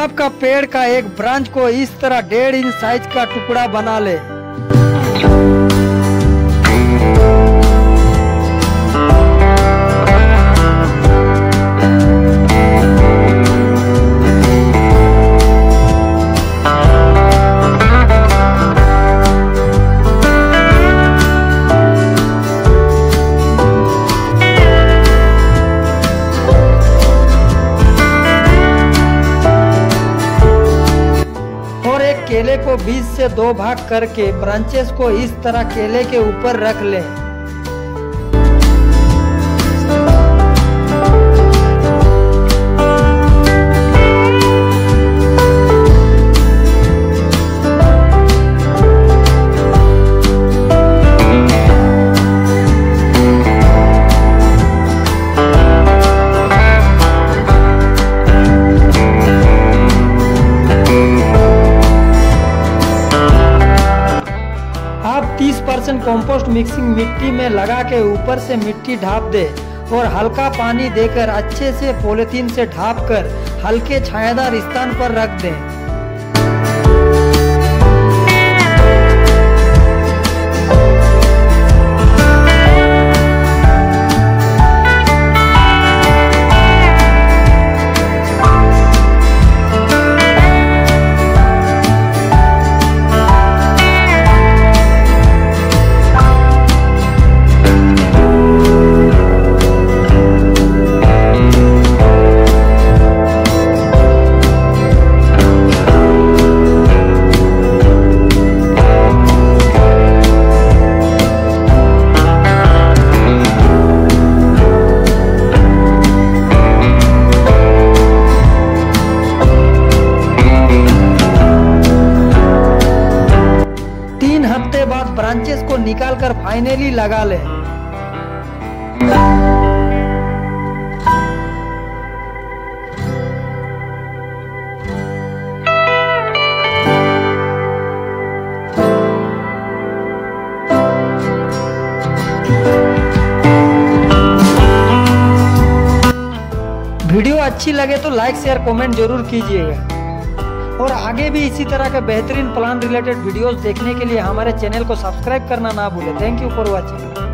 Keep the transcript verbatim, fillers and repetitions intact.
गुलाब का पेड़ का एक ब्रांच को इस तरह डेढ़ इंच साइज का टुकड़ा बना ले। केले को बीच से दो भाग करके ब्रांचेस को इस तरह केले के ऊपर रख लें। तीस परसेंट कंपोस्ट मिक्सिंग मिट्टी में लगा के ऊपर से मिट्टी ढाप दे और हल्का पानी देकर अच्छे से पॉलीथीन से ढाप कर हल्के छायादार स्थान पर रख दें। हफ्ते बाद ब्रांचेस को निकालकर फाइनली लगा लें। वीडियो अच्छी लगे तो लाइक शेयर कमेंट जरूर कीजिएगा और आगे भी इसी तरह के बेहतरीन प्लांट रिलेटेड वीडियोस देखने के लिए हमारे चैनल को सब्सक्राइब करना ना भूलें। Thank you for watching.